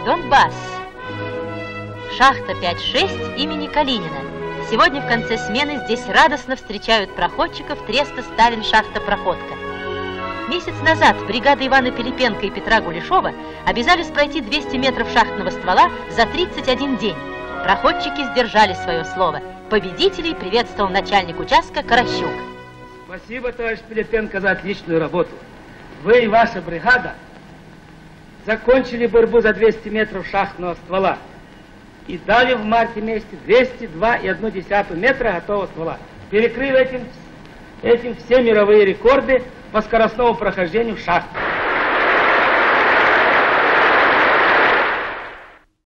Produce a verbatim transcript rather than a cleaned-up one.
Донбасс. Шахта пять шесть имени Калинина. Сегодня в конце смены здесь радостно встречают проходчиков треста «Сталин-шахта-проходка». Месяц назад бригада Ивана Пилипенко и Петра Гулешова обязались пройти двести метров шахтного ствола за тридцать один день. Проходчики сдержали свое слово. Победителей приветствовал начальник участка Каращук. Спасибо, товарищ Пилипенко, за отличную работу. Вы и ваша бригада закончили борьбу за двести метров шахтного ствола и дали в марте месяце двести два и одну десятую метра готового ствола. Перекрыв этим, этим все мировые рекорды по скоростному прохождению шахты.